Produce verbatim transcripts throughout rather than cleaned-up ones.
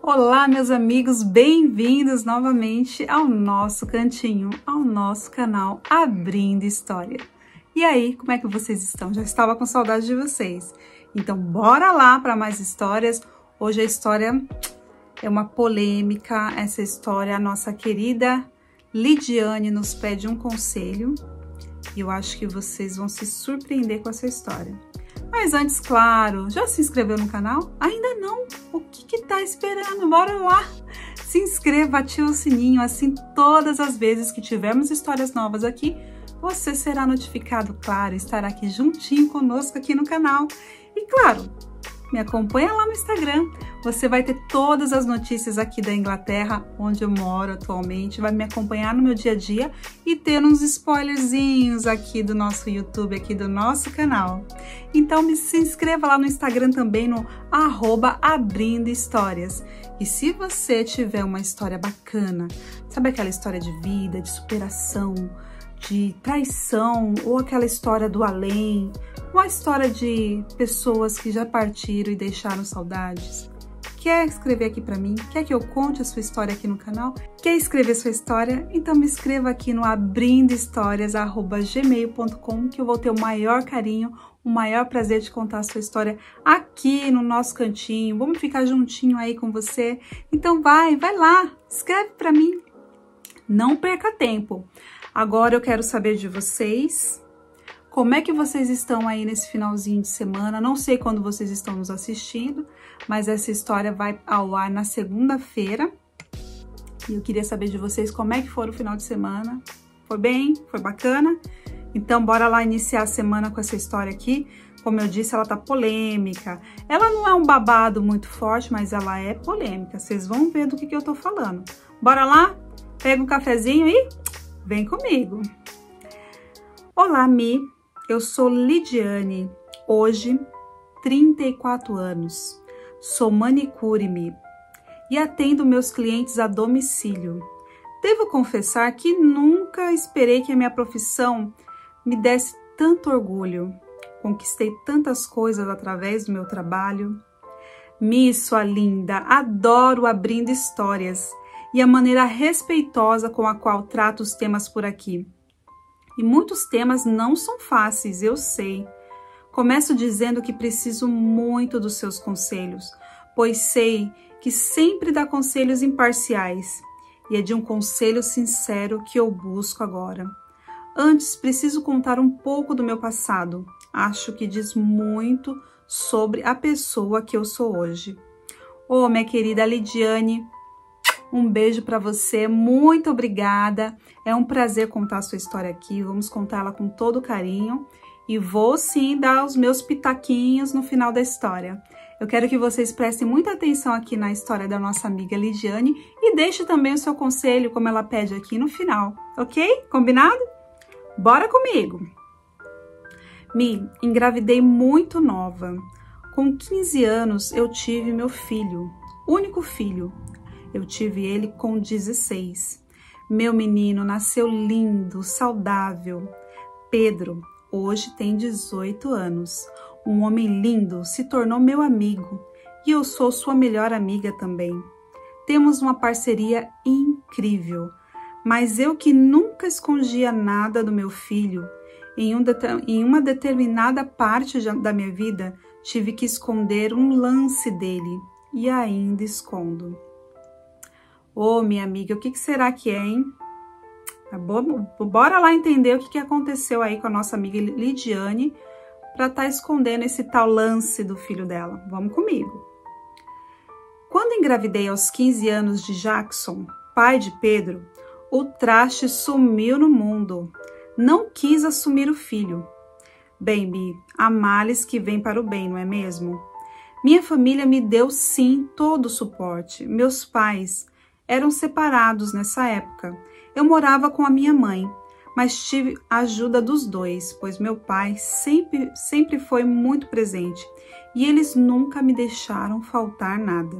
Olá, meus amigos, bem-vindos novamente ao nosso cantinho, ao nosso canal Abrindo História. E aí, como é que vocês estão? Já estava com saudade de vocês. Então, bora lá para mais histórias. Hoje a história é uma polêmica. Essa história, a nossa querida Lidiane nos pede um conselho. E eu acho que vocês vão se surpreender com essa história. Mas antes, claro, já se inscreveu no canal? Ainda não? O que que tá esperando? Bora lá! Se inscreva, ativa o sininho, assim todas as vezes que tivermos histórias novas aqui, você será notificado, claro, estará aqui juntinho conosco aqui no canal. E claro, me acompanha lá no Instagram, você vai ter todas as notícias aqui da Inglaterra, onde eu moro atualmente, vai me acompanhar no meu dia a dia e ter uns spoilerzinhos aqui do nosso YouTube, aqui do nosso canal. Então me se inscreva lá no Instagram também, no arroba Abrindo Histórias. E se você tiver uma história bacana, sabe aquela história de vida, de superação, de traição, ou aquela história do além, uma história de pessoas que já partiram e deixaram saudades. Quer escrever aqui para mim? Quer que eu conte a sua história aqui no canal? Quer escrever sua história? Então me escreva aqui no abrindo histórias arroba gmail ponto com que eu vou ter o maior carinho, o maior prazer de contar a sua história aqui no nosso cantinho. Vamos ficar juntinho aí com você? Então vai, vai lá, escreve para mim. Não perca tempo. Agora eu quero saber de vocês, como é que vocês estão aí nesse finalzinho de semana? Não sei quando vocês estão nos assistindo, mas essa história vai ao ar na segunda-feira. E eu queria saber de vocês como é que foi o final de semana. Foi bem? Foi bacana? Então bora lá iniciar a semana com essa história aqui. Como eu disse, ela tá polêmica. Ela não é um babado muito forte, mas ela é polêmica. Vocês vão ver do que, que eu tô falando. Bora lá? Pega um cafezinho e vem comigo. Olá, Mi. Eu sou Lidiane, hoje trinta e quatro anos. Sou manicure, Mi, e atendo meus clientes a domicílio. Devo confessar que nunca esperei que a minha profissão me desse tanto orgulho. Conquistei tantas coisas através do meu trabalho. Mi, sua linda, adoro abrindo histórias e a maneira respeitosa com a qual trato os temas por aqui. E muitos temas não são fáceis, eu sei. Começo dizendo que preciso muito dos seus conselhos, pois sei que sempre dá conselhos imparciais, e é de um conselho sincero que eu busco agora. Antes, preciso contar um pouco do meu passado. Acho que diz muito sobre a pessoa que eu sou hoje. Oh, minha querida Lidiane, um beijo para você, muito obrigada. É um prazer contar a sua história aqui. Vamos contá-la com todo carinho. E vou sim dar os meus pitaquinhos no final da história. Eu quero que vocês prestem muita atenção aqui na história da nossa amiga Lidiane e deixe também o seu conselho, como ela pede aqui no final, ok? Combinado? Bora comigo! Mi, engravidei muito nova. Com quinze anos eu tive meu filho, único filho. Eu tive ele com dezesseis. Meu menino nasceu lindo, saudável. Pedro, hoje tem dezoito anos. Um homem lindo, se tornou meu amigo. E eu sou sua melhor amiga também. Temos uma parceria incrível. Mas eu que nunca escondia nada do meu filho, em, um em uma determinada parte da minha vida, tive que esconder um lance dele. E ainda escondo. Ô, oh, minha amiga, o que, que será que é, hein? Bora lá entender o que, que aconteceu aí com a nossa amiga Lidiane para estar tá escondendo esse tal lance do filho dela. Vamos comigo. Quando engravidei aos quinze anos de Jackson, pai de Pedro, o traste sumiu no mundo. Não quis assumir o filho. Bem, Mi, há males que vêm para o bem, não é mesmo? Minha família me deu sim todo o suporte. Meus pais eram separados nessa época. Eu morava com a minha mãe, mas tive a ajuda dos dois, pois meu pai sempre, sempre foi muito presente e eles nunca me deixaram faltar nada.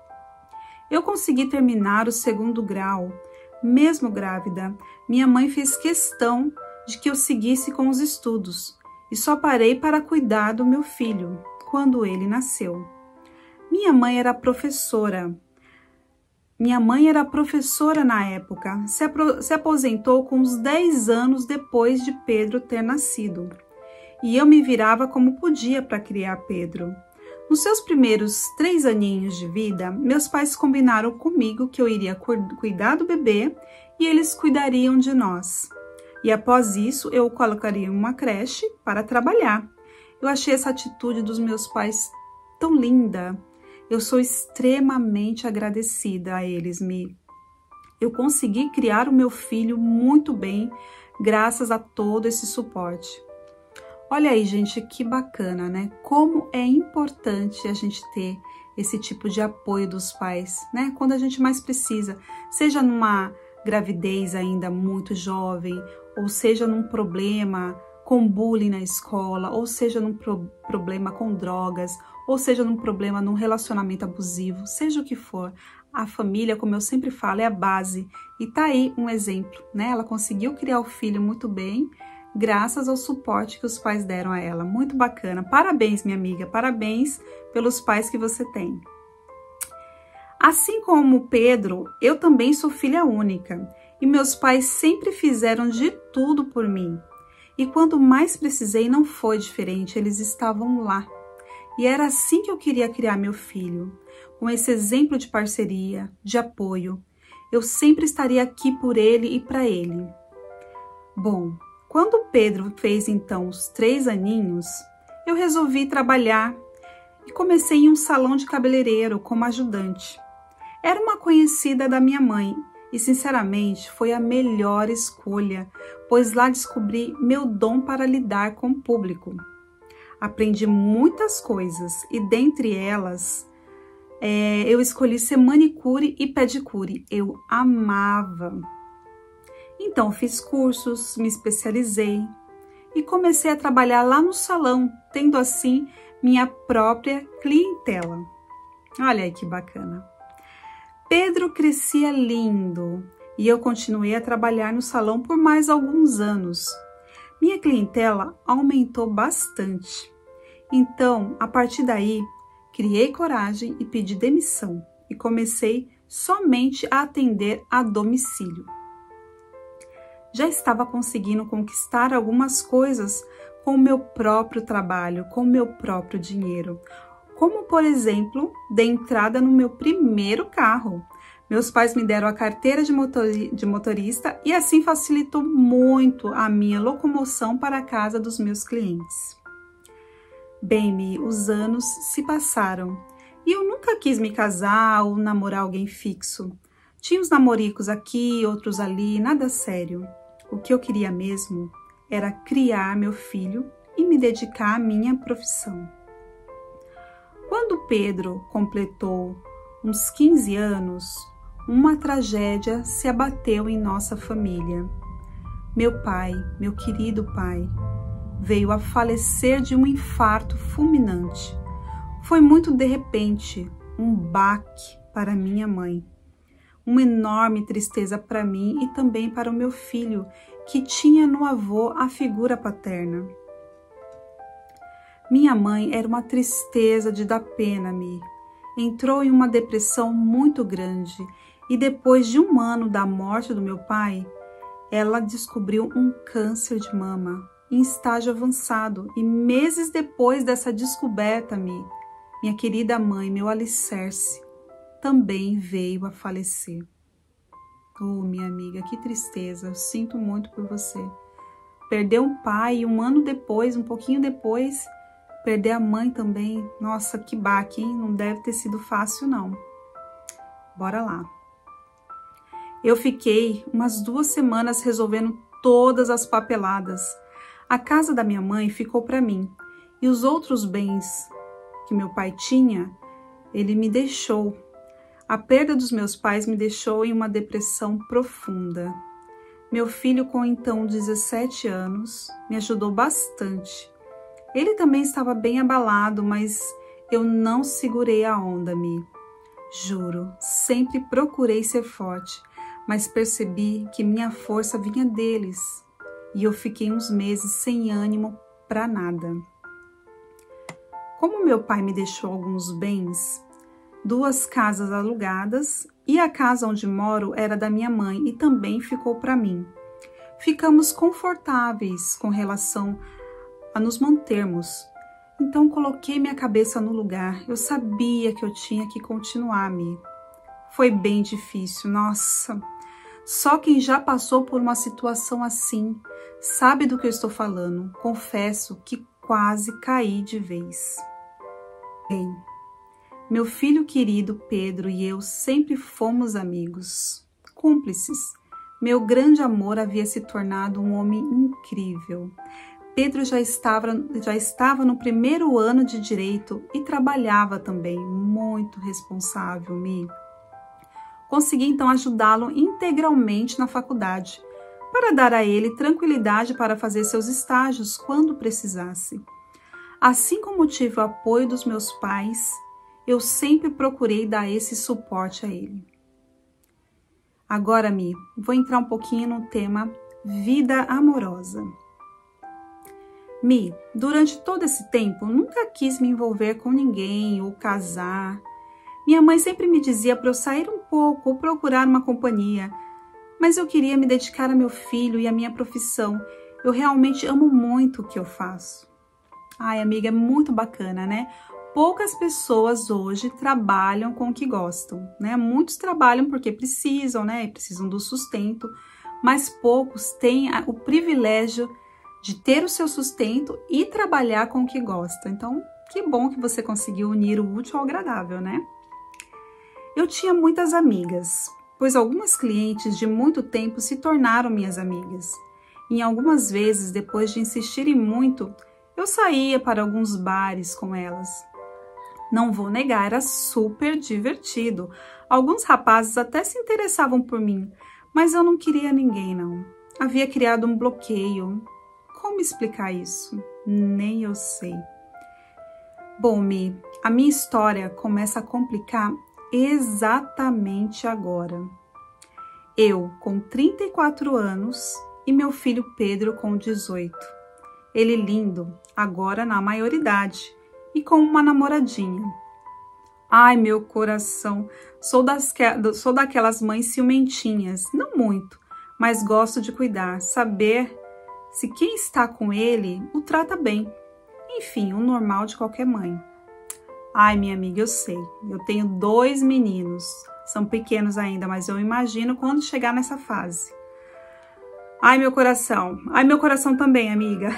Eu consegui terminar o segundo grau, mesmo grávida. Minha mãe fez questão de que eu seguisse com os estudos e só parei para cuidar do meu filho quando ele nasceu. Minha mãe era professora. Minha mãe era professora na época, se, se aposentou com uns dez anos depois de Pedro ter nascido. E eu me virava como podia para criar Pedro. Nos seus primeiros três aninhos de vida, meus pais combinaram comigo que eu iria cuidar do bebê e eles cuidariam de nós. E após isso, eu o colocaria em uma creche para trabalhar. Eu achei essa atitude dos meus pais tão linda. Eu sou extremamente agradecida a eles, Mi. Eu consegui criar o meu filho muito bem, graças a todo esse suporte. Olha aí, gente, que bacana, né? Como é importante a gente ter esse tipo de apoio dos pais, né? Quando a gente mais precisa, seja numa gravidez ainda muito jovem, ou seja num problema com bullying na escola, ou seja num pro problema com drogas, ou seja num problema num relacionamento abusivo, seja o que for. A família, como eu sempre falo, é a base. E tá aí um exemplo, né? Ela conseguiu criar o filho muito bem, graças ao suporte que os pais deram a ela. Muito bacana. Parabéns, minha amiga. Parabéns pelos pais que você tem. Assim como Pedro, eu também sou filha única. E meus pais sempre fizeram de tudo por mim. E quando mais precisei, não foi diferente. Eles estavam lá. E era assim que eu queria criar meu filho. Com esse exemplo de parceria, de apoio. Eu sempre estaria aqui por ele e para ele. Bom, quando Pedro fez então os três aninhos, eu resolvi trabalhar e comecei em um salão de cabeleireiro como ajudante. Era uma conhecida da minha mãe e, sinceramente, foi a melhor escolha, pois lá descobri meu dom para lidar com o público. Aprendi muitas coisas e, dentre elas, é, eu escolhi ser manicure e pedicure. Eu amava. Então, fiz cursos, me especializei e comecei a trabalhar lá no salão, tendo assim minha própria clientela. Olha aí que bacana. Pedro crescia lindo e eu continuei a trabalhar no salão por mais alguns anos. Minha clientela aumentou bastante. Então, a partir daí, criei coragem e pedi demissão e comecei somente a atender a domicílio. Já estava conseguindo conquistar algumas coisas com o meu próprio trabalho, com o meu próprio dinheiro. Como, por exemplo, dei entrada no meu primeiro carro. Meus pais me deram a carteira de, motori de motorista e assim facilitou muito a minha locomoção para a casa dos meus clientes. Bem, os anos se passaram e eu nunca quis me casar ou namorar alguém fixo. Tinha uns namoricos aqui, outros ali, nada sério. O que eu queria mesmo era criar meu filho e me dedicar à minha profissão. Quando Pedro completou uns quinze anos, uma tragédia se abateu em nossa família. Meu pai, meu querido pai, veio a falecer de um infarto fulminante. Foi muito de repente, um baque para minha mãe. Uma enorme tristeza para mim e também para o meu filho, que tinha no avô a figura paterna. Minha mãe era uma tristeza de dar pena-me. Entrou em uma depressão muito grande e depois de um ano da morte do meu pai, ela descobriu um câncer de mama em estágio avançado e meses depois dessa descoberta-me, minha querida mãe, meu alicerce, também veio a falecer. Oh, minha amiga, que tristeza, eu sinto muito por você. Perder um pai e um ano depois, um pouquinho depois, perder a mãe também. Nossa, que baque, hein? Não deve ter sido fácil, não. Bora lá. Eu fiquei umas duas semanas resolvendo todas as papeladas. A casa da minha mãe ficou para mim e os outros bens que meu pai tinha, ele me deixou. A perda dos meus pais me deixou em uma depressão profunda. Meu filho, com então dezessete anos, me ajudou bastante. Ele também estava bem abalado, mas eu não segurei a onda, Mi. Juro, sempre procurei ser forte, mas percebi que minha força vinha deles e eu fiquei uns meses sem ânimo para nada. Como meu pai me deixou alguns bens, duas casas alugadas e a casa onde moro era da minha mãe e também ficou para mim. Ficamos confortáveis com relação a nos mantermos. Então coloquei minha cabeça no lugar. Eu sabia que eu tinha que continuar, Mi. Foi bem difícil, nossa. Só quem já passou por uma situação assim sabe do que eu estou falando. Confesso que quase caí de vez. Bem, meu filho querido Pedro e eu sempre fomos amigos, cúmplices. Meu grande amor havia se tornado um homem incrível. Pedro já estava, já estava no primeiro ano de direito e trabalhava também, muito responsável, Mi. Consegui então ajudá-lo integralmente na faculdade, para dar a ele tranquilidade para fazer seus estágios quando precisasse. Assim como tive o apoio dos meus pais, eu sempre procurei dar esse suporte a ele. Agora, Mi, vou entrar um pouquinho no tema vida amorosa. Mi, durante todo esse tempo, nunca quis me envolver com ninguém ou casar. Minha mãe sempre me dizia para eu sair um pouco ou procurar uma companhia, mas eu queria me dedicar a meu filho e à minha profissão. Eu realmente amo muito o que eu faço. Ai, amiga, é muito bacana, né? Poucas pessoas hoje trabalham com o que gostam, né? Muitos trabalham porque precisam, né? Precisam do sustento, mas poucos têm o privilégio de ter o seu sustento e trabalhar com o que gosta. Então, que bom que você conseguiu unir o útil ao agradável, né? Eu tinha muitas amigas, pois algumas clientes de muito tempo se tornaram minhas amigas. Em algumas vezes, depois de insistirem muito, eu saía para alguns bares com elas. Não vou negar, era super divertido. Alguns rapazes até se interessavam por mim, mas eu não queria ninguém, não. Havia criado um bloqueio. Como explicar isso? Nem eu sei. Bom, Mi, a minha história começa a complicar exatamente agora. Eu com trinta e quatro anos e meu filho Pedro com dezoito. Ele lindo, agora na maioridade, e com uma namoradinha. Ai, meu coração, sou, das, sou daquelas mães ciumentinhas, não muito, mas gosto de cuidar, saber se quem está com ele o trata bem. Enfim, o normal de qualquer mãe. Ai, minha amiga, eu sei, eu tenho dois meninos, são pequenos ainda, mas eu imagino quando chegar nessa fase. Ai, meu coração, ai, meu coração também, amiga.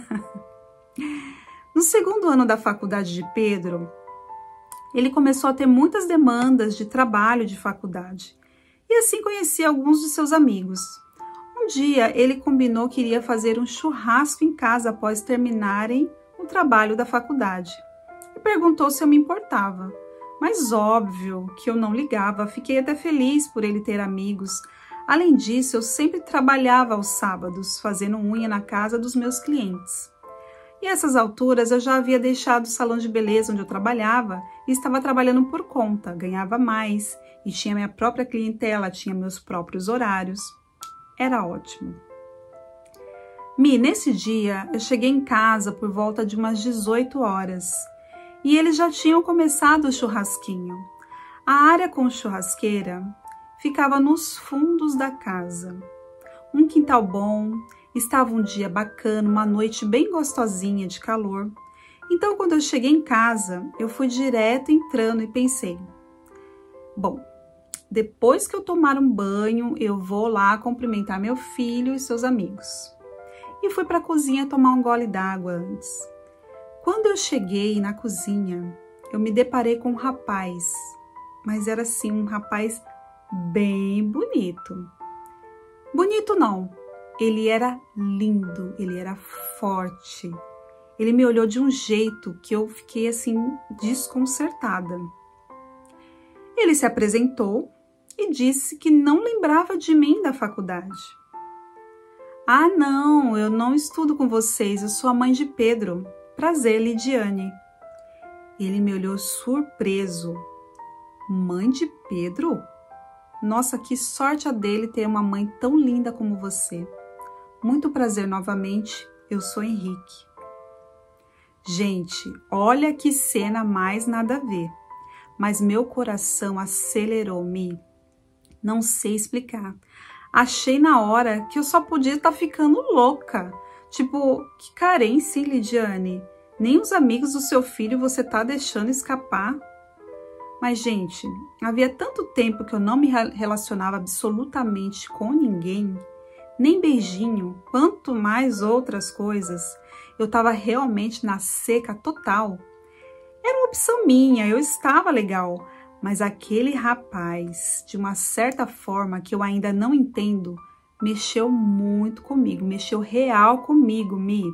No segundo ano da faculdade de Pedro, ele começou a ter muitas demandas de trabalho de faculdade e assim conheci alguns de seus amigos. Um dia ele combinou que iria fazer um churrasco em casa após terminarem o trabalho da faculdade e perguntou se eu me importava, mas óbvio que eu não ligava, fiquei até feliz por ele ter amigos. Além disso, eu sempre trabalhava aos sábados, fazendo unha na casa dos meus clientes. E a essas alturas eu já havia deixado o salão de beleza onde eu trabalhava e estava trabalhando por conta, ganhava mais e tinha minha própria clientela, tinha meus próprios horários. Era ótimo. Mi, nesse dia eu cheguei em casa por volta de umas dezoito horas e eles já tinham começado o churrasquinho. A área com churrasqueira ficava nos fundos da casa. Um quintal bom. Estava um dia bacana, uma noite bem gostosinha de calor. Então, quando eu cheguei em casa, eu fui direto entrando e pensei, bom, depois que eu tomar um banho, eu vou lá cumprimentar meu filho e seus amigos. E fui para a cozinha tomar um gole d'água antes. Quando eu cheguei na cozinha, eu me deparei com um rapaz, mas era assim, um rapaz bem bonito. Bonito não. Ele era lindo, ele era forte. Ele me olhou de um jeito que eu fiquei assim desconcertada. Ele se apresentou e disse que não lembrava de mim da faculdade. Ah, não, eu não estudo com vocês, eu sou a mãe de Pedro. Prazer, Lidiane. Ele me olhou surpreso. Mãe de Pedro? Nossa, que sorte a dele ter uma mãe tão linda como você. Muito prazer novamente, eu sou Henrique. Gente, olha que cena mais nada a ver. mas meu coração acelerou-me. Não sei explicar. Achei na hora que eu só podia estar ficando louca. Tipo, que carência, hein, Lidiane? Nem os amigos do seu filho você tá deixando escapar. Mas, gente, havia tanto tempo que eu não me relacionava absolutamente com ninguém, nem beijinho, quanto mais outras coisas. Eu estava realmente na seca total. Era uma opção minha, eu estava legal, mas aquele rapaz, de uma certa forma que eu ainda não entendo, mexeu muito comigo, mexeu real comigo, Mi.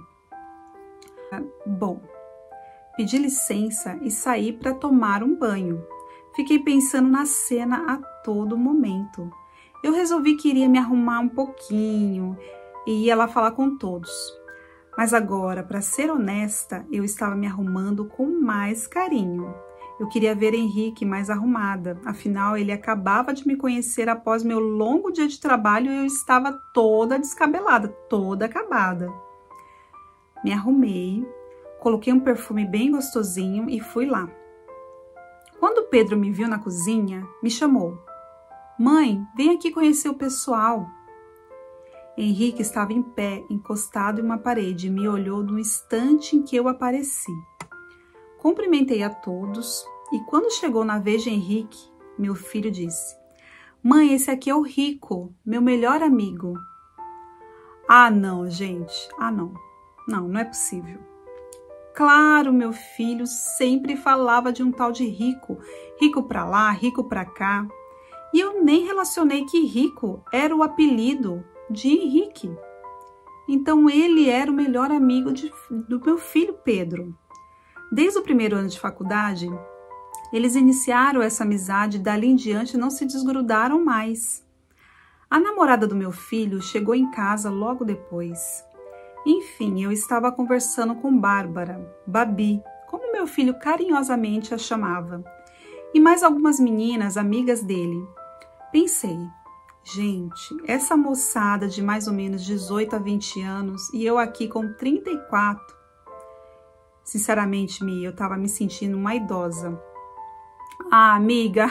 Bom, pedi licença e saí para tomar um banho. Fiquei pensando na cena a todo momento. Eu resolvi que iria me arrumar um pouquinho e ia lá falar com todos. Mas agora, para ser honesta, eu estava me arrumando com mais carinho. Eu queria ver Henrique mais arrumada, afinal ele acabava de me conhecer após meu longo dia de trabalho e eu estava toda descabelada, toda acabada. Me arrumei, coloquei um perfume bem gostosinho e fui lá. Quando Pedro me viu na cozinha, me chamou. Mãe, vem aqui conhecer o pessoal. Henrique estava em pé, encostado em uma parede e me olhou no instante em que eu apareci. Cumprimentei a todos e quando chegou na vez de Henrique, meu filho disse: Mãe, esse aqui é o Rico, meu melhor amigo. Ah, não, gente. Ah, não. Não, não é possível. Claro, meu filho sempre falava de um tal de Rico. Rico pra lá, Rico pra cá. E eu nem relacionei que Rico era o apelido de Henrique. Então ele era o melhor amigo de, do meu filho Pedro. Desde o primeiro ano de faculdade, eles iniciaram essa amizade e dali em diante não se desgrudaram mais. A namorada do meu filho chegou em casa logo depois. Enfim, eu estava conversando com Bárbara, Babi, como meu filho carinhosamente a chamava, e mais algumas meninas amigas dele. Pensei, gente, essa moçada de mais ou menos dezoito a vinte anos e eu aqui com trinta e quatro. Sinceramente, Mi, eu estava me sentindo uma idosa. Ah, amiga,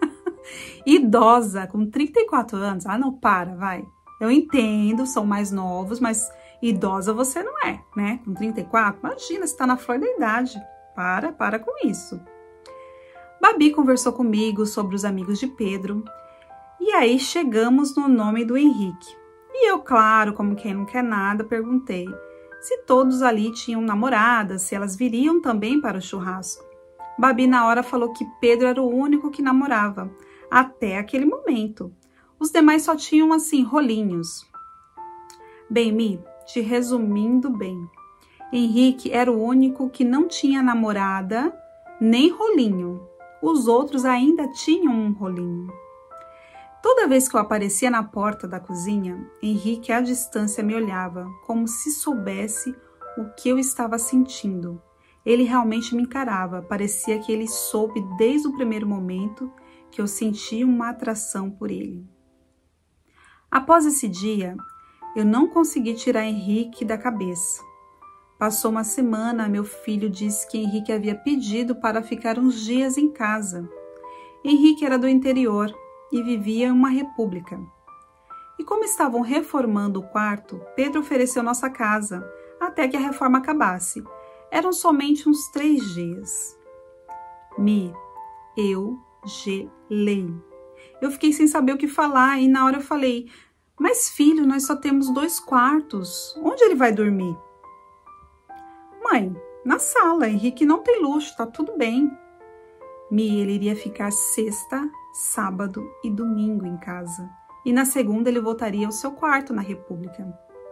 idosa com trinta e quatro anos? Ah, não, para, vai. Eu entendo, são mais novos, mas idosa você não é, né? Com trinta e quatro, imagina, você está na flor da idade. Para, para com isso. Babi conversou comigo sobre os amigos de Pedro. E aí chegamos no nome do Henrique. E eu, claro, como quem não quer nada, perguntei se todos ali tinham namoradas, se elas viriam também para o churrasco. Babi na hora falou que Pedro era o único que namorava, até aquele momento. Os demais só tinham, assim, rolinhos. Bem, Mi, te resumindo bem, Henrique era o único que não tinha namorada nem rolinho. Os outros ainda tinham um rolinho. Toda vez que eu aparecia na porta da cozinha, Henrique à distância me olhava, como se soubesse o que eu estava sentindo. Ele realmente me encarava, parecia que ele soube desde o primeiro momento que eu sentia uma atração por ele. Após esse dia, eu não consegui tirar Henrique da cabeça. Passou uma semana, meu filho disse que Henrique havia pedido para ficar uns dias em casa. Henrique era do interior e vivia em uma república. E como estavam reformando o quarto, Pedro ofereceu nossa casa, até que a reforma acabasse. Eram somente uns três dias. Mi, eu gelei. Eu fiquei sem saber o que falar e na hora eu falei, mas filho, nós só temos dois quartos, onde ele vai dormir? Mãe, na sala, Henrique não tem luxo, tá tudo bem. Mi, ele iria ficar sexta, sábado e domingo em casa. E na segunda ele voltaria ao seu quarto na República.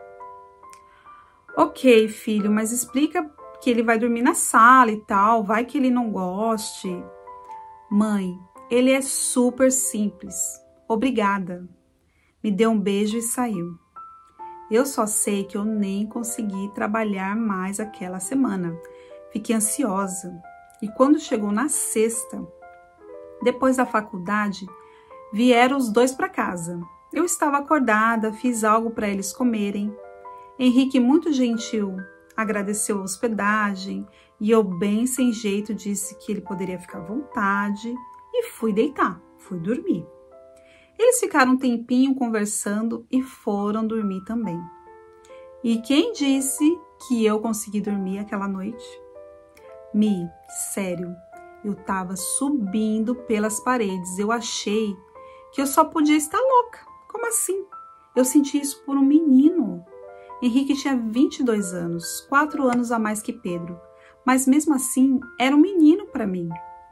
Ok, filho, mas explica que ele vai dormir na sala e tal, vai que ele não goste. Mãe, ele é super simples. Obrigada. Me deu um beijo e saiu. Eu só sei que eu nem consegui trabalhar mais aquela semana. Fiquei ansiosa. E quando chegou na sexta, depois da faculdade, vieram os dois para casa. Eu estava acordada, fiz algo para eles comerem. Henrique, muito gentil, agradeceu a hospedagem E eu, bem sem jeito, disse que ele poderia ficar à vontade e fui deitar, fui dormir. Eles ficaram um tempinho conversando e foram dormir também. E quem disse que eu consegui dormir aquela noite? Mi, sério, eu tava subindo pelas paredes. Eu achei que eu só podia estar louca. Como assim? Eu senti isso por um menino. Henrique tinha vinte e dois anos, quatro anos a mais que Pedro. Mas mesmo assim, era um menino para mim.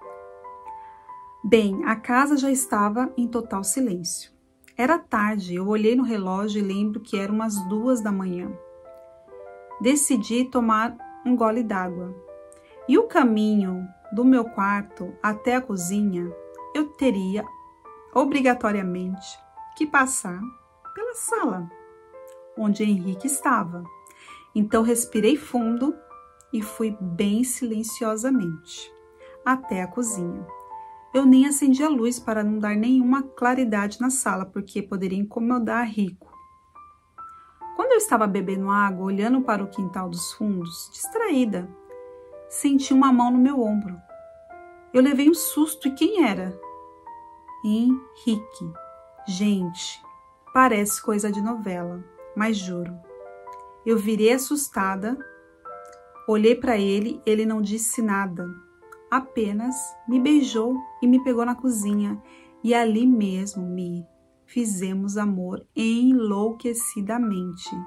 Bem, a casa já estava em total silêncio. Era tarde, eu olhei no relógio e lembro que eram umas duas da manhã. Decidi tomar um gole d'água. E o caminho do meu quarto até a cozinha, eu teria obrigatoriamente que passar pela sala, onde Henrique estava. Então respirei fundo e fui bem silenciosamente até a cozinha. Eu nem acendi a luz para não dar nenhuma claridade na sala, porque poderia incomodar Rico. Quando eu estava bebendo água, olhando para o quintal dos fundos, distraída, senti uma mão no meu ombro. Eu levei um susto e quem era? Henrique. Gente, parece coisa de novela, mas juro. Eu virei assustada, olhei para ele, ele não disse nada. Apenas me beijou e me pegou na cozinha. E ali mesmo me fizemos amor enlouquecidamente.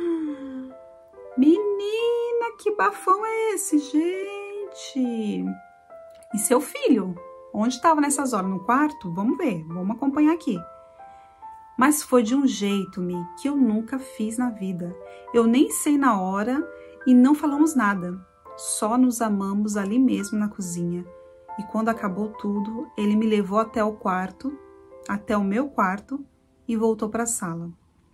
Menina, que bafão é esse, gente? E seu filho? Onde estava nessas horas? No quarto? Vamos ver, vamos acompanhar aqui. Mas foi de um jeito, Mi, que eu nunca fiz na vida. Eu nem sei na hora e não falamos nada. Só nos amamos ali mesmo na cozinha. E quando acabou tudo, ele me levou até o quarto, até o meu quarto e voltou para a sala.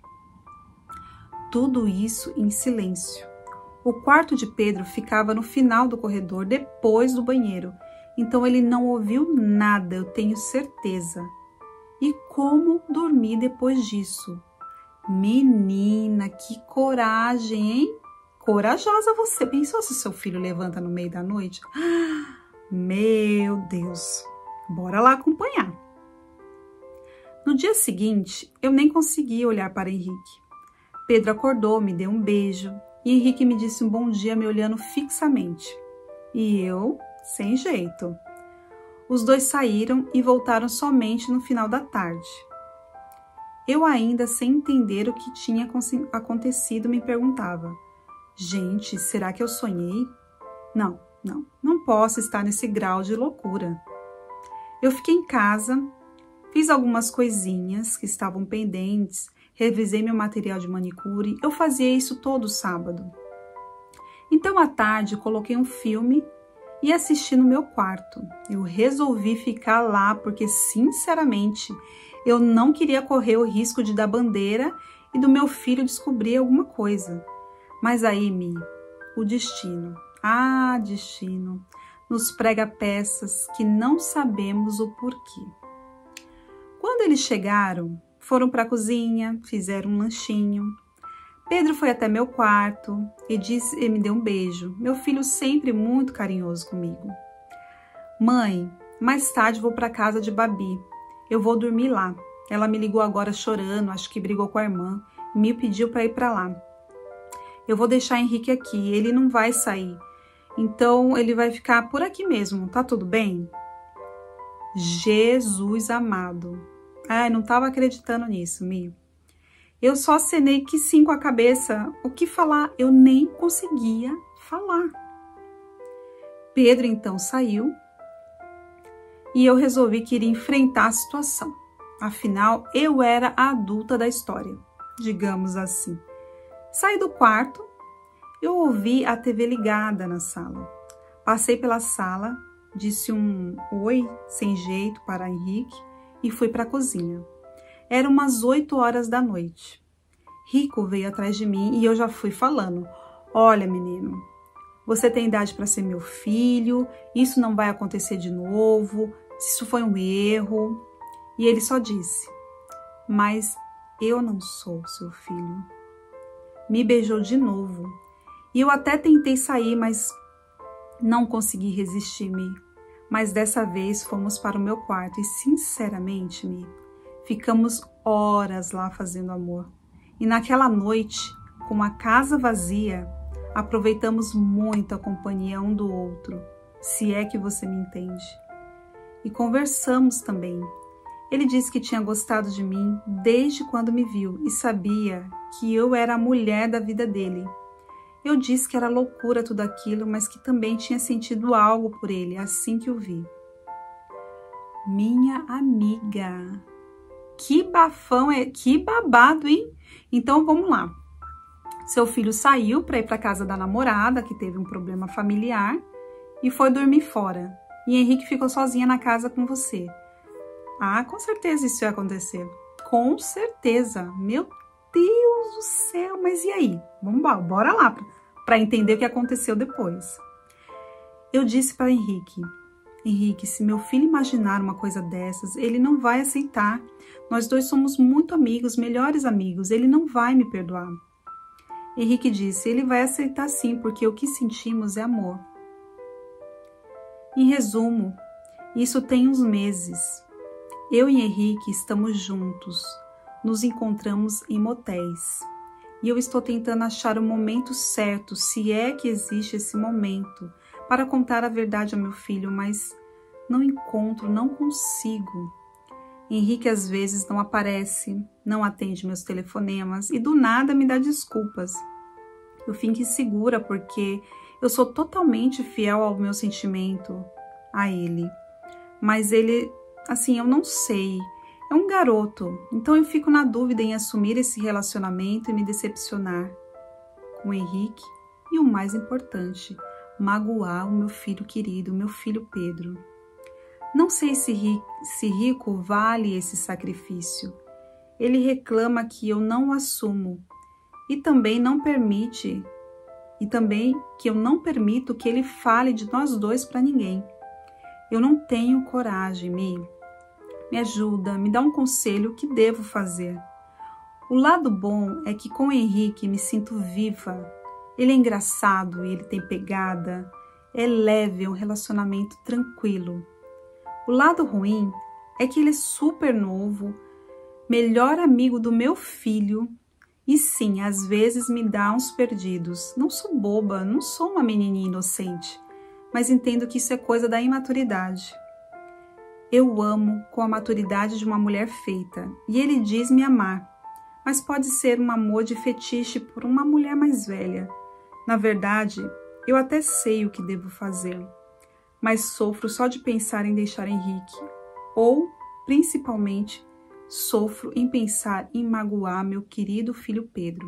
Tudo isso em silêncio. O quarto de Pedro ficava no final do corredor, depois do banheiro. Então ele não ouviu nada, eu tenho certeza. E como dormir depois disso? Menina, que coragem, hein? Corajosa você. Pensou se seu filho levanta no meio da noite? Meu Deus. Bora lá acompanhar. No dia seguinte, eu nem consegui olhar para Henrique. Pedro acordou, me deu um beijo e Henrique me disse um bom dia me olhando fixamente. E eu, sem jeito. Os dois saíram e voltaram somente no final da tarde. Eu ainda sem entender o que tinha acontecido me perguntava: gente, será que eu sonhei? Não, não, não posso estar nesse grau de loucura. Eu fiquei em casa, fiz algumas coisinhas que estavam pendentes, revisei meu material de manicure, eu fazia isso todo sábado. Então, à tarde, coloquei um filme e assisti no meu quarto. Eu resolvi ficar lá porque, sinceramente, eu não queria correr o risco de dar bandeira e do meu filho descobrir alguma coisa. Mas aí, Mi, o destino, ah, destino, nos prega peças que não sabemos o porquê. Quando eles chegaram, foram para a cozinha, fizeram um lanchinho. Pedro foi até meu quarto e, disse, e me deu um beijo. Meu filho sempre muito carinhoso comigo. Mãe, mais tarde vou para casa de Babi. Eu vou dormir lá. Ela me ligou agora chorando, acho que brigou com a irmã, e me pediu para ir para lá. Eu vou deixar Henrique aqui, ele não vai sair. Então, ele vai ficar por aqui mesmo, tá tudo bem? Jesus amado. Ai, não tava acreditando nisso, Mi. Eu só acenei que sim com a cabeça. O que falar? Eu nem conseguia falar. Pedro, então, saiu e eu resolvi que iria enfrentar a situação. Afinal, eu era a adulta da história, digamos assim. Saí do quarto, eu ouvi a T V ligada na sala. Passei pela sala, disse um oi sem jeito para Henrique e fui para a cozinha. Eram umas oito horas da noite. Rico veio atrás de mim e eu já fui falando: olha, menino, você tem idade para ser meu filho, isso não vai acontecer de novo, isso foi um erro. E ele só disse: mas eu não sou seu filho. Me beijou de novo. E eu até tentei sair, mas Não consegui resistir-me, mas dessa vez fomos para o meu quarto e, sinceramente, me ficamos horas lá fazendo amor. E naquela noite, com a casa vazia, aproveitamos muito a companhia um do outro, se é que você me entende. E conversamos também. Ele disse que tinha gostado de mim desde quando me viu e sabia que eu era a mulher da vida dele. Eu disse que era loucura tudo aquilo, mas que também tinha sentido algo por ele assim que o vi. Minha amiga, que bafão, é, que babado, hein? Então vamos lá. Seu filho saiu para ir para casa da namorada, que teve um problema familiar, e foi dormir fora. E Henrique ficou sozinha na casa com você. Ah, com certeza isso ia acontecer. Com certeza. Meu Deus do céu, mas e aí? Vamos lá, bora lá para entender o que aconteceu depois. Eu disse para Henrique, Henrique, se meu filho imaginar uma coisa dessas, ele não vai aceitar. Nós dois somos muito amigos, melhores amigos, ele não vai me perdoar. Henrique disse, ele vai aceitar sim, porque o que sentimos é amor. Em resumo, isso tem uns meses. Eu e Henrique estamos juntos. Nos encontramos em motéis. E eu estou tentando achar o momento certo, se é que existe esse momento, para contar a verdade ao meu filho, mas não encontro, não consigo. Henrique às vezes não aparece, não atende meus telefonemas e do nada me dá desculpas. Eu fico insegura porque eu sou totalmente fiel ao meu sentimento, a ele. Mas ele, assim, eu não sei. É um garoto, então eu fico na dúvida em assumir esse relacionamento e me decepcionar com o Henrique e o mais importante, magoar o meu filho querido, o meu filho Pedro. Não sei se, ri, se Rico vale esse sacrifício. Ele reclama que eu não o assumo e também não permite, e também que eu não permito que ele fale de nós dois para ninguém. Eu não tenho coragem, Mi. Me ajuda, me dá um conselho, o que devo fazer? O lado bom é que com o Henrique me sinto viva. Ele é engraçado, ele tem pegada, é leve, é um relacionamento tranquilo. O lado ruim é que ele é super novo, melhor amigo do meu filho e sim, às vezes me dá uns perdidos. Não sou boba, não sou uma menininha inocente, mas entendo que isso é coisa da imaturidade. Eu amo com a maturidade de uma mulher feita e ele diz me amar, mas pode ser um amor de fetiche por uma mulher mais velha. Na verdade, eu até sei o que devo fazer, mas sofro só de pensar em deixar Henrique, ou, principalmente, sofro em pensar em magoar meu querido filho Pedro.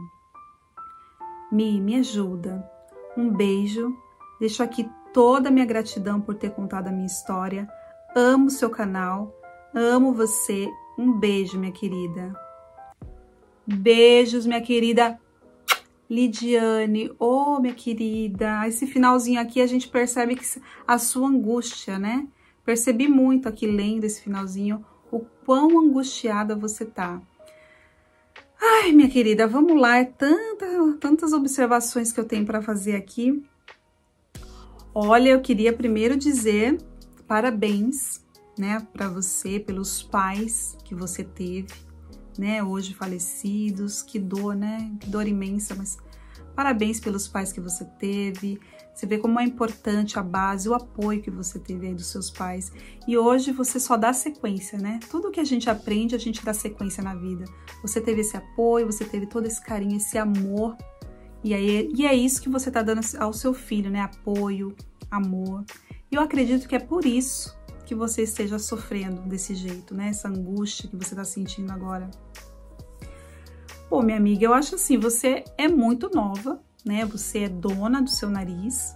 Mi, me ajuda. Um beijo. Deixo aqui toda a minha gratidão por ter contado a minha história. Amo seu canal, amo você. Um beijo, minha querida. Beijos, minha querida Lidiane. Oh, minha querida. Esse finalzinho aqui a gente percebe que a sua angústia, né? Percebi muito aqui lendo esse finalzinho o quão angustiada você tá. Ai, minha querida, vamos lá. É tanta, tantas observações que eu tenho para fazer aqui. Olha, eu queria primeiro dizer parabéns, né, para você, pelos pais que você teve, né, hoje falecidos, que dor, né, que dor imensa, mas parabéns pelos pais que você teve. Você vê como é importante a base, o apoio que você teve aí dos seus pais. E hoje você só dá sequência, né? Tudo que a gente aprende, a gente dá sequência na vida. Você teve esse apoio, você teve todo esse carinho, esse amor. E, aí, e é isso que você tá dando ao seu filho, né? Apoio, amor. E eu acredito que é por isso que você esteja sofrendo desse jeito, né? Essa angústia que você tá sentindo agora. Pô, minha amiga, eu acho assim, você é muito nova, né? Você é dona do seu nariz,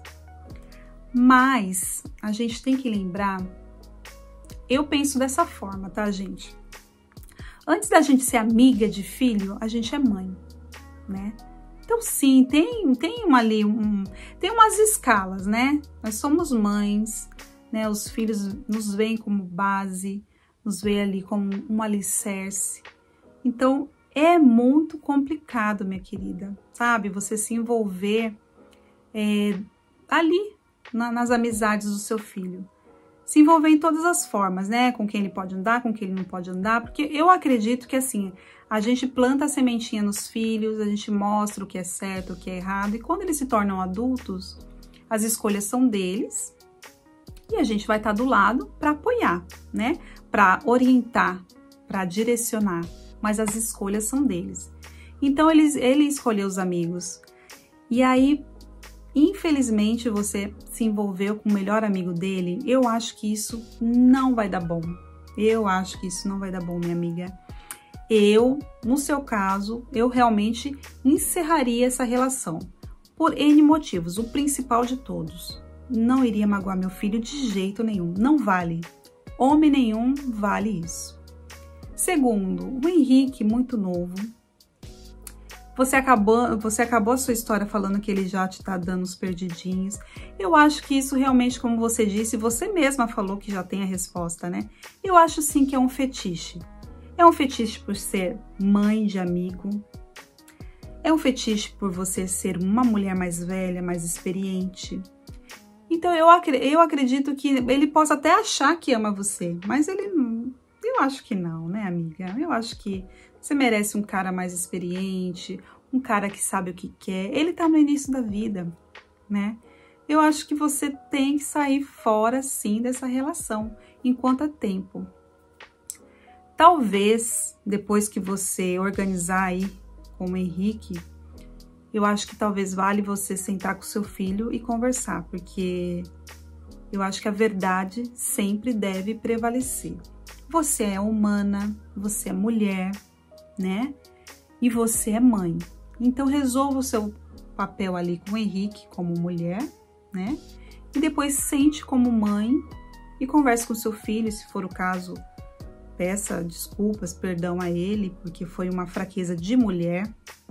mas a gente tem que lembrar, eu penso dessa forma, tá, gente? Antes da gente ser amiga de filho, a gente é mãe, né? Então, sim, tem, tem uma ali, um, tem umas escalas, né? Nós somos mães, né? Os filhos nos veem como base, nos veem ali como um alicerce. Então, é muito complicado, minha querida, sabe? Você se envolver é, ali, na, nas amizades do seu filho. Se envolver em todas as formas, né? Com quem ele pode andar, com quem ele não pode andar. Porque eu acredito que, assim, a gente planta a sementinha nos filhos, a gente mostra o que é certo, o que é errado. E quando eles se tornam adultos, as escolhas são deles. E a gente vai estar do lado para apoiar, né? Para orientar, para direcionar. Mas as escolhas são deles. Então, ele, ele escolheu os amigos. E aí, infelizmente, você se envolveu com o melhor amigo dele. Eu acho que isso não vai dar bom. Eu acho que isso não vai dar bom, minha amiga. Eu, no seu caso, eu realmente encerraria essa relação. Por N motivos. O principal de todos. Não iria magoar meu filho de jeito nenhum. Não vale. Homem nenhum vale isso. Segundo, o Henrique, muito novo. Você acabou, você acabou a sua história falando que ele já te tá dando os perdidinhos. Eu acho que isso realmente, como você disse, você mesma falou que já tem a resposta, né? Eu acho sim que é um fetiche. É um fetiche por ser mãe de amigo. É um fetiche por você ser uma mulher mais velha, mais experiente. Então, eu, eu acredito que ele possa até achar que ama você, mas ele não... Eu acho que não, né, amiga? Eu acho que você merece um cara mais experiente, um cara que sabe o que quer. Ele tá no início da vida, né? Eu acho que você tem que sair fora, sim, dessa relação, enquanto há tempo. Talvez, depois que você organizar aí com o Henrique, eu acho que talvez vale você sentar com seu filho e conversar, porque eu acho que a verdade sempre deve prevalecer. Você é humana, você é mulher, né? E você é mãe. Então, resolva o seu papel ali com o Henrique como mulher, né? E depois sente como mãe e converse com seu filho, se for o caso, peça desculpas, perdão a ele, porque foi uma fraqueza de mulher.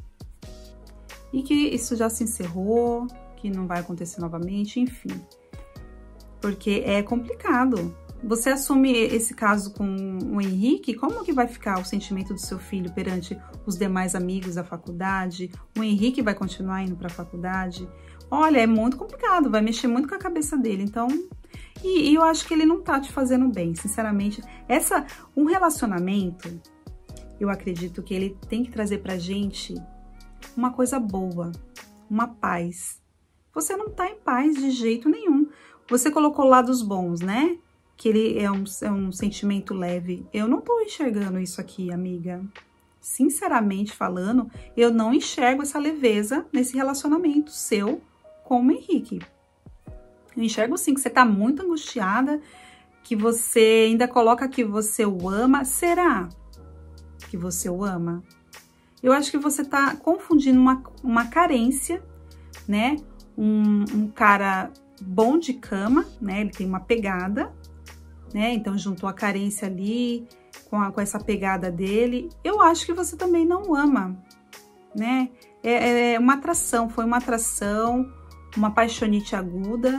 E que isso já se encerrou, que não vai acontecer novamente, enfim. Porque é complicado. Você assume esse caso com o Henrique, como que vai ficar o sentimento do seu filho perante os demais amigos da faculdade? O Henrique vai continuar indo para a faculdade? Olha, é muito complicado, vai mexer muito com a cabeça dele, então... E, e eu acho que ele não tá te fazendo bem, sinceramente. Essa, um relacionamento, eu acredito que ele tem que trazer pra gente uma coisa boa, uma paz. Você não tá em paz de jeito nenhum. Você colocou lados bons, né? Que ele é um, é um sentimento leve. Eu não tô enxergando isso aqui, amiga. Sinceramente falando, eu não enxergo essa leveza nesse relacionamento seu com o Henrique. Eu enxergo sim que você tá muito angustiada, que você ainda coloca que você o ama. Será que você o ama? Eu acho que você tá confundindo uma, uma carência, né? Um, um cara bom de cama, né? Ele tem uma pegada, né? Então, juntou a carência ali com, a, com essa pegada dele. Eu acho que você também não ama, né? É, é uma atração, foi uma atração, uma paixonite aguda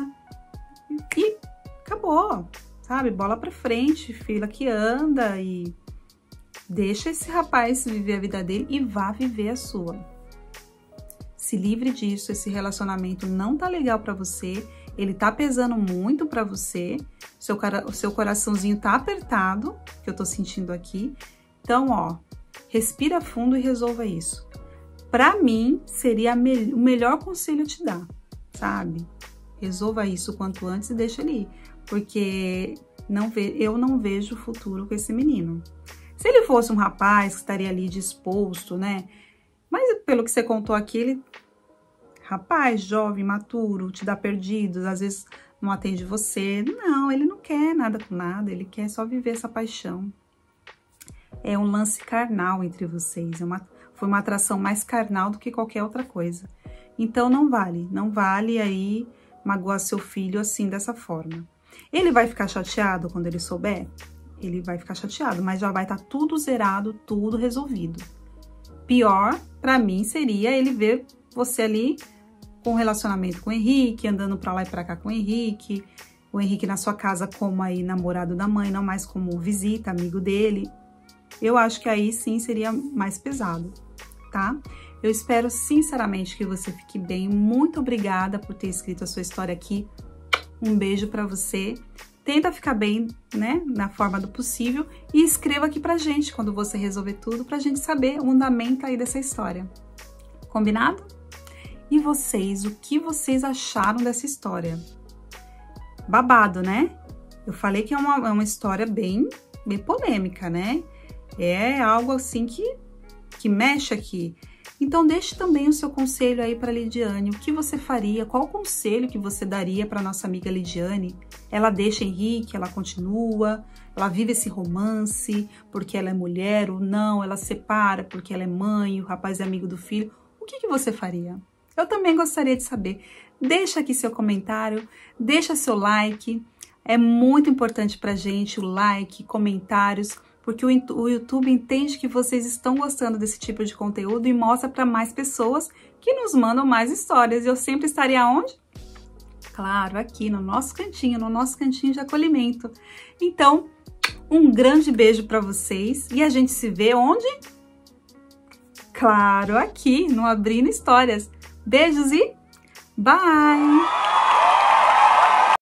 e acabou, sabe? Bola pra frente, fila que anda e deixa esse rapaz viver a vida dele e vá viver a sua. Se livre disso, esse relacionamento não tá legal pra você. Ele tá pesando muito pra você, seu, cara, o seu coraçãozinho tá apertado, que eu tô sentindo aqui. Então, ó, respira fundo e resolva isso. Pra mim, seria me o melhor conselho te dar, sabe? Resolva isso o quanto antes e deixa ele ir, porque não ve eu não vejo futuro com esse menino. Se ele fosse um rapaz que estaria ali disposto, né? Mas pelo que você contou aqui, ele... Rapaz, jovem, maturo, te dá perdidos, às vezes não atende você. Não, ele não quer nada com nada, ele quer só viver essa paixão. É um lance carnal entre vocês, é uma, foi uma atração mais carnal do que qualquer outra coisa. Então não vale, não vale aí magoar seu filho assim, dessa forma. Ele vai ficar chateado quando ele souber? Ele vai ficar chateado, mas já vai estar tudo zerado, tudo resolvido. Pior, pra mim, seria ele ver você ali com relacionamento com o Henrique, andando pra lá e pra cá com o Henrique, o Henrique na sua casa como aí namorado da mãe, não mais como visita, amigo dele. Eu acho que aí sim seria mais pesado, tá? Eu espero sinceramente que você fique bem. Muito obrigada por ter escrito a sua história aqui. Um beijo para você. Tenta ficar bem, né, na forma do possível e escreva aqui pra gente quando você resolver tudo, pra gente saber o andamento aí dessa história. Combinado? E vocês, o que vocês acharam dessa história? Babado, né? Eu falei que é uma, é uma história bem, bem polêmica, né? É algo assim que, que mexe aqui. Então, deixe também o seu conselho aí para Lidiane. O que você faria? Qual o conselho que você daria para nossa amiga Lidiane? Ela deixa Henrique, ela continua, ela vive esse romance porque ela é mulher ou não, ela separa porque ela é mãe, o rapaz é amigo do filho. O que, que você faria? Eu também gostaria de saber. Deixa aqui seu comentário, deixa seu like. É muito importante pra gente o like, comentários, porque o, o YouTube entende que vocês estão gostando desse tipo de conteúdo e mostra para mais pessoas que nos mandam mais histórias. E eu sempre estarei aonde? Claro, aqui no nosso cantinho, no nosso cantinho de acolhimento. Então, um grande beijo para vocês e a gente se vê onde? Claro, aqui no Abrindo Histórias. Beijos e bye!